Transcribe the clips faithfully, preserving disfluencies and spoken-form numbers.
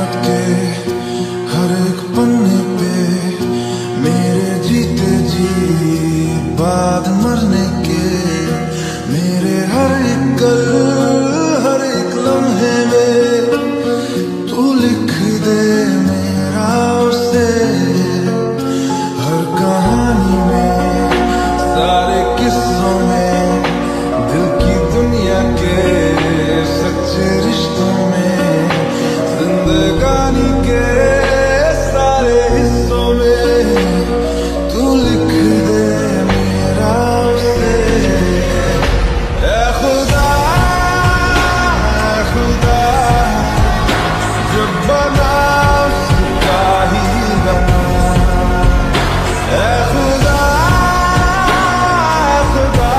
किस्मत के हर एक पन्ने पे मेरे जीते जी बाद मरने के, मेरे हर एक कल हर एक लम्हे में तू लिख दे मेरा उसे, हर कहानी में सारे किस्सों में दिल की दुनिया के सच्चे रिश्तों में जिंदगानी के सारे हिस्सों में तू लिख दे मेरा उसे। ऐ खुदा ऐ खुदा जब बना उसका ही बना, ऐ खुदा ऐ खुदा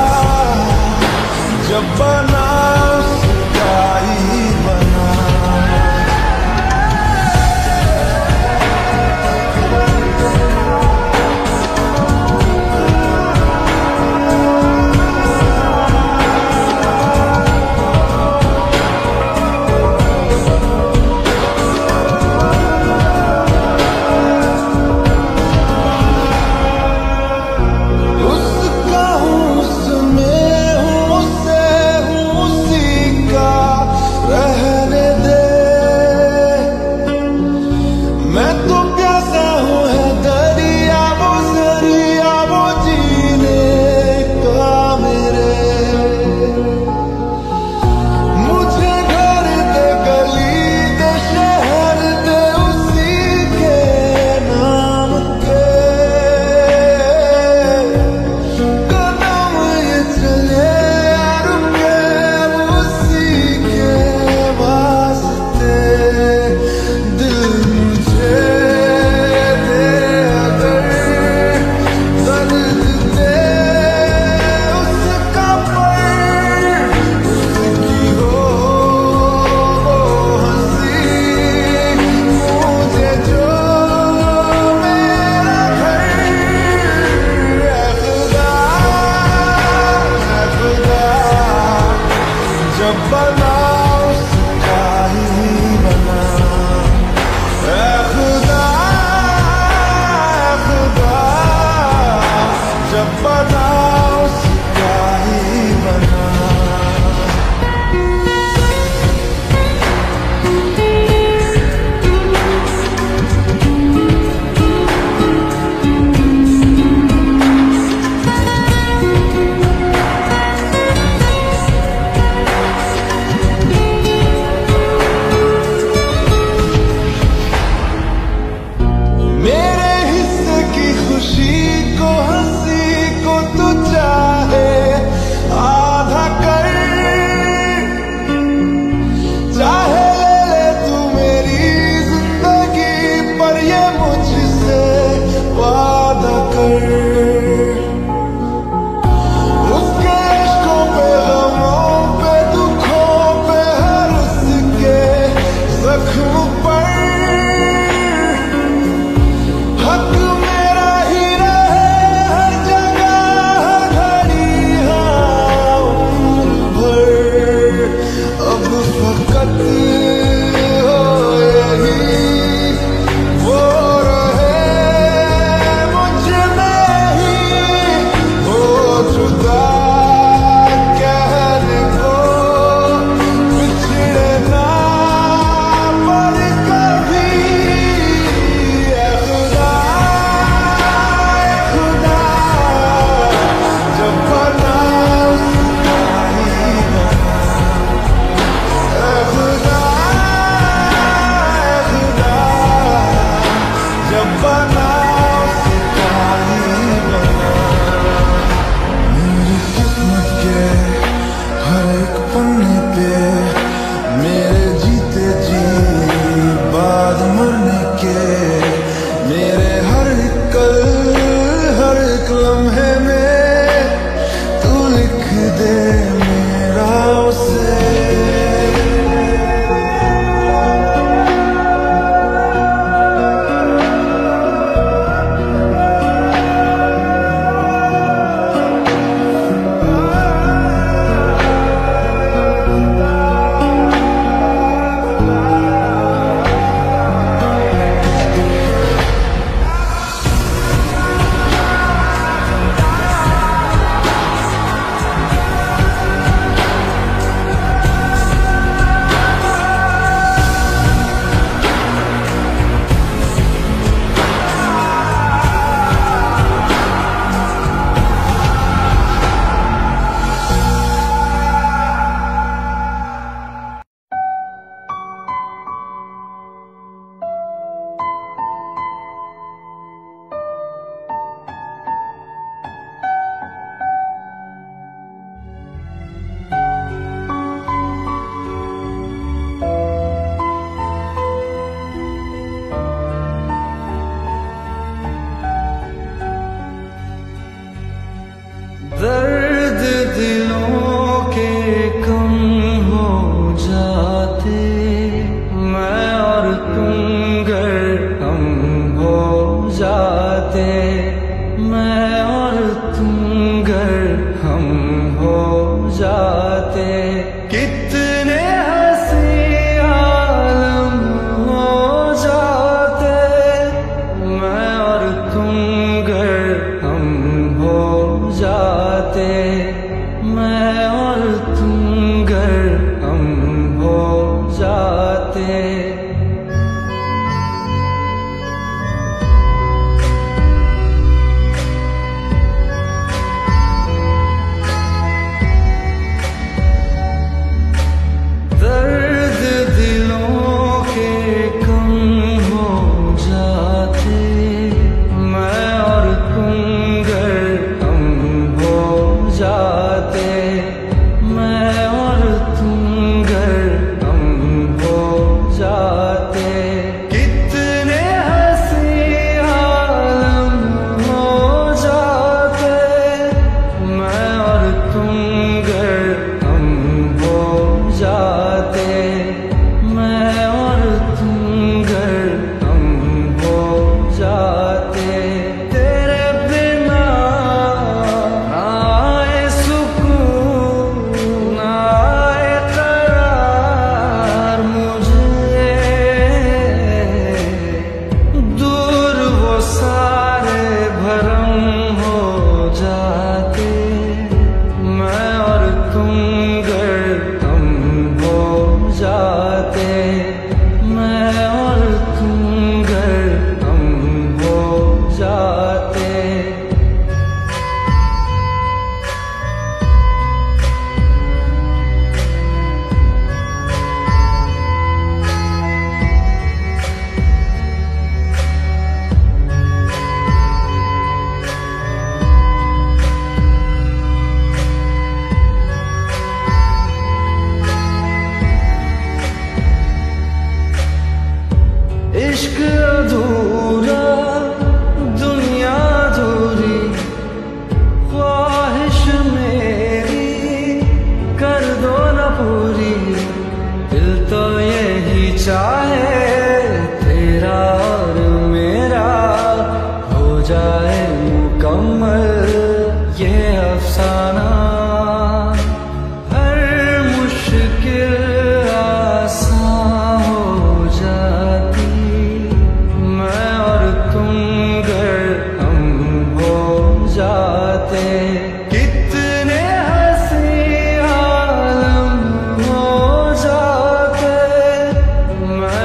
जब बना उसका ही बना। जाते। इश्क अधूरा दुनिया अधूरी, ख्वाहिश मेरी कर दो न पूरी। दिल तो यही चाहे तेरा और मेरा हो जाए मुकम्मल ये अफसाना। हर मुश्किल आसान हो जाती, जाते। कितने हंसी आलम हो जाते, मैं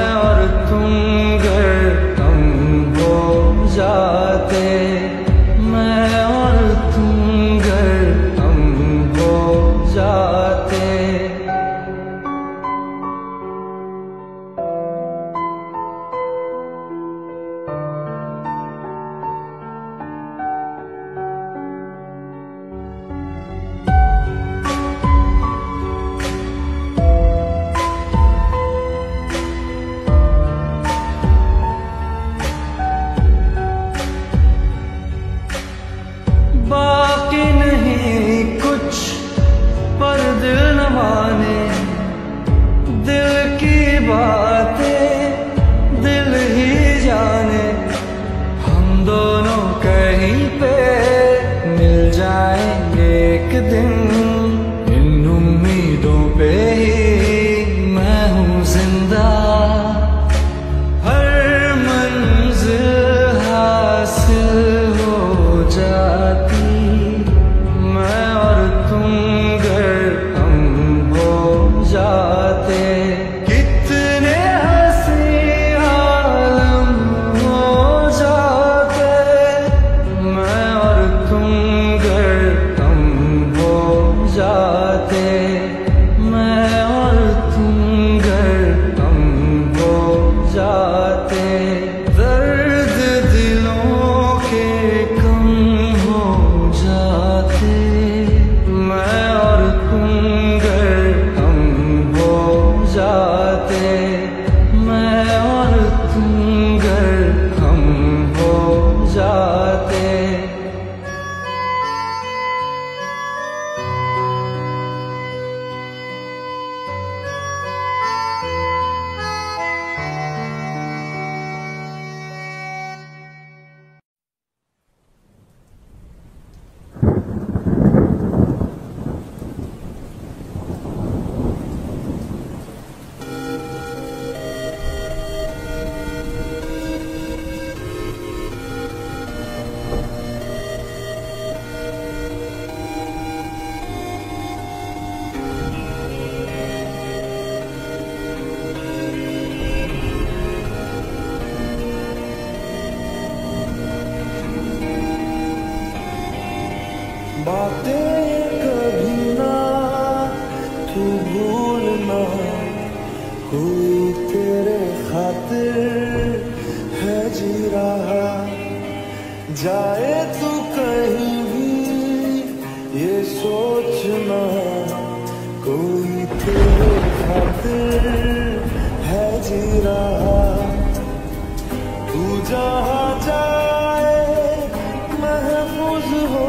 बातें कभी ना तू भूलना, कोई तेरे खातिर है जी रहा। जाए तू कहीं भी ये सोचना, कोई तेरे खातिर है जी रहा। तू जहाँ जाए महफूज हो,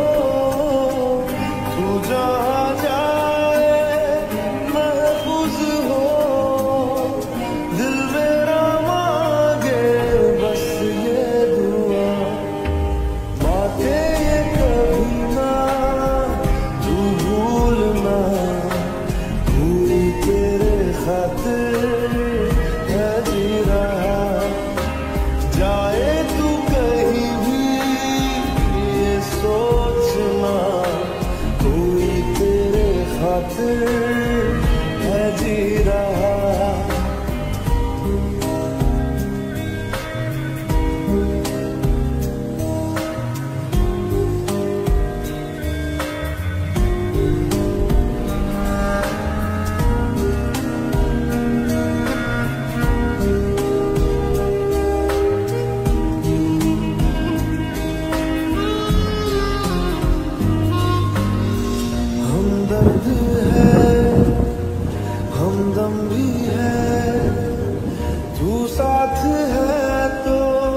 तू जहाँ जाए महफूज हो। दिल मेरा मांगे बस ये दुआ, बातें ये कभी ना तू भूलना, कोई तेरे खातिर है जी रहा। जाए तू कहीं भी ये सोचना, कोई तेरे खातिर है जी रहा। हमदर्द है, हमदम भी है, तू साथ है तो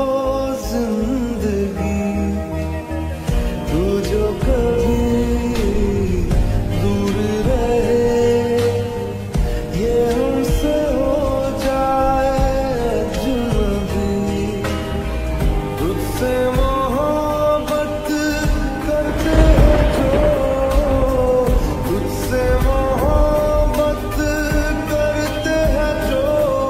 जिंदगी। तू जो कभी दूर रहे, ये हमसे हो जाए अजनबी। तुझसे मोहब्बत करते हैं जो, तुझसे मोहब्बत करते हैं जो,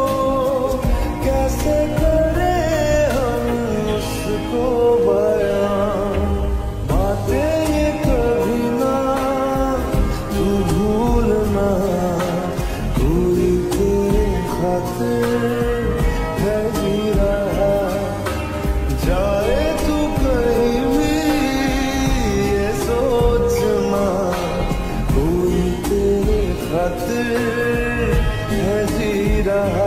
कैसे करें हम उसको बयां। बातें ये कभी ना तू भूलना, कोई तेरे खातिर है जी रहा। जाए तू कहीं भी ये सोचना, कोई तेरे खातिर है जी रहा।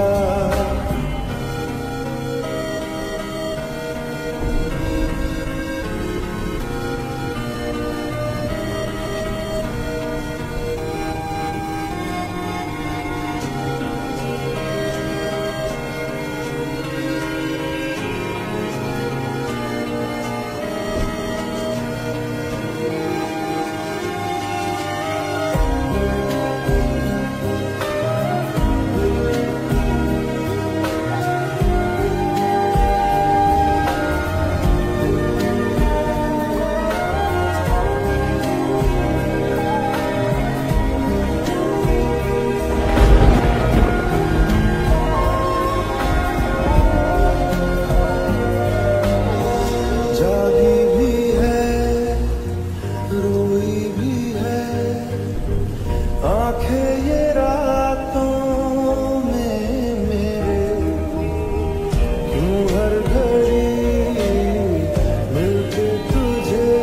जागी भी है, रोई भी है, आंखें ये रातों में मेरे। क्यों हर घड़ी मिलके तुझे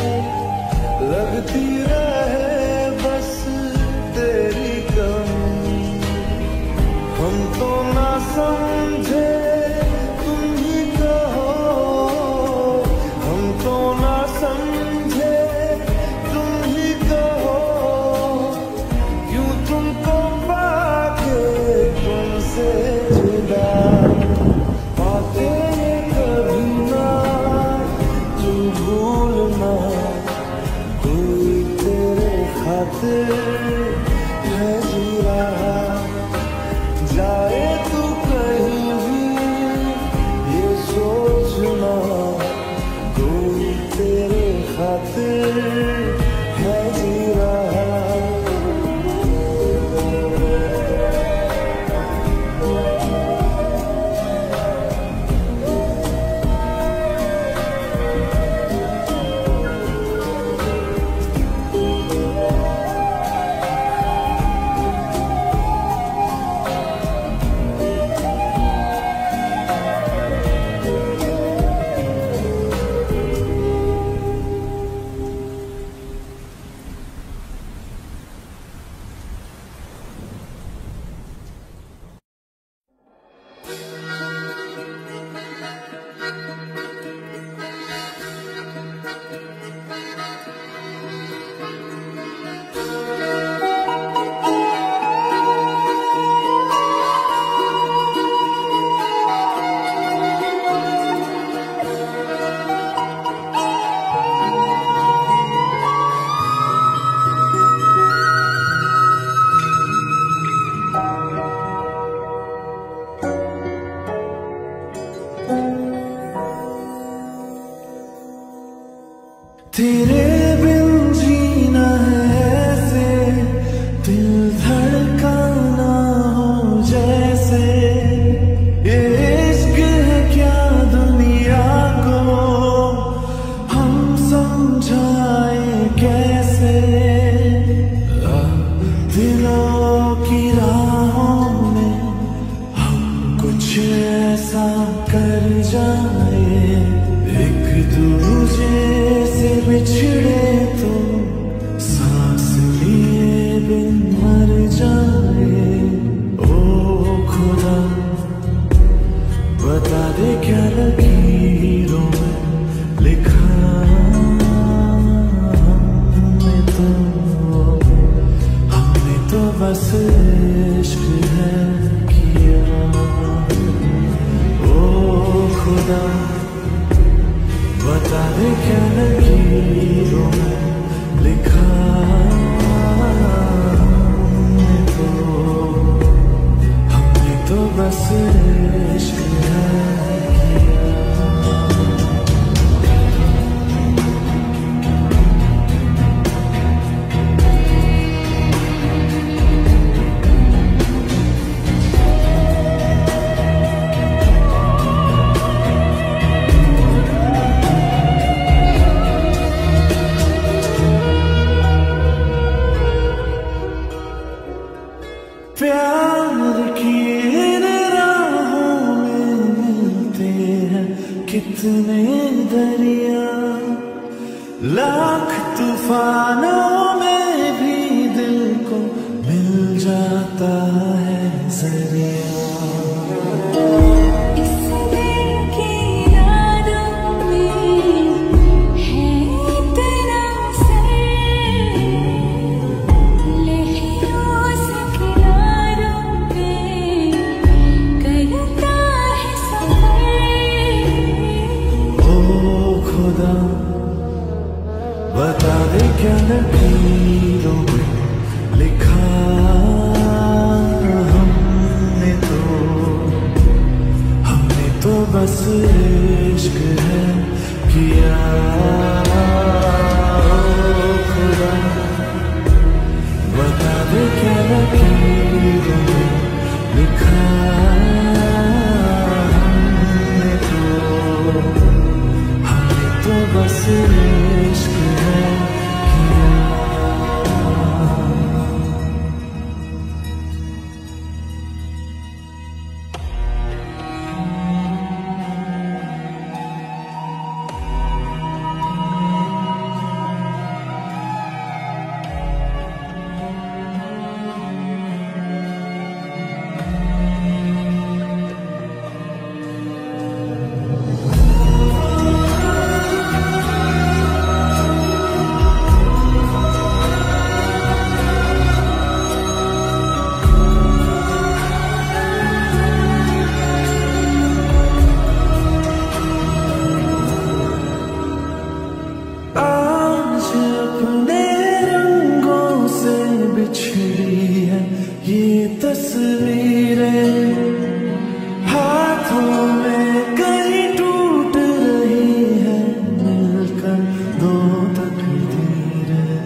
लगती रहे बस तेरी कमी। हम तो ना समझे तुम ही कहो, हम तो ना समझे तुम ही कहो। क्यों तुमको पाके तुमसे जुदा, बातें ये कभी ना तू भूलना, कोई तेरे खातिर है जी रहा। जाए तू कहीं भी तेरे बिन जीना है ऐसे, दिल धड़काना हो जैसे। ये इश्क है क्या दुनिया को हम समझाए कैसे। दिलों की राहों में हम कुछ ऐसा कर जाए, एक दूजे से बिछड़े तो सांस लिए बिन मर जाए। ओ खुदा बता दे क्या लकीरों में लिखा हमने तो, हमने तो बस इश्क है किया। ओ खुदा बता दे क्या लकीरों में लिखा हमने तो, हमने तो बस इश्क है किया। प्यार की इन राहों में मिलते हैं कितने दरिया, लाख तूफानों में भी दिल को मिल जाता है जरिया। बता दे क्या लकीरों में लिखा हमने तो, हमने तो बस इश्क है किया। खुदा बता दे क्या लकीरों में लिखा हमने तो, हमने तो बस इश्क है किया। बिछड़ी है ये तस्वीरें, हाथों में कहीं टूट रही है मिलकर दो तकदीरें।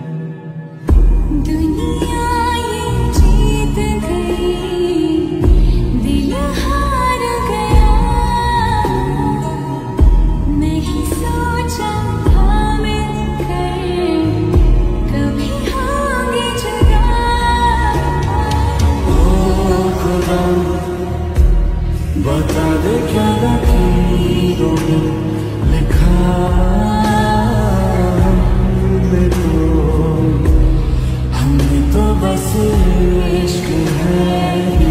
दुनिया ये जीत गई, दिल हार गया, नहीं सोचा था मिलकर कभी होंगे जुदा। ओ खुदा बता दे क्या लकीरों में लिखा हमने तो, हमने तो बस इश्क है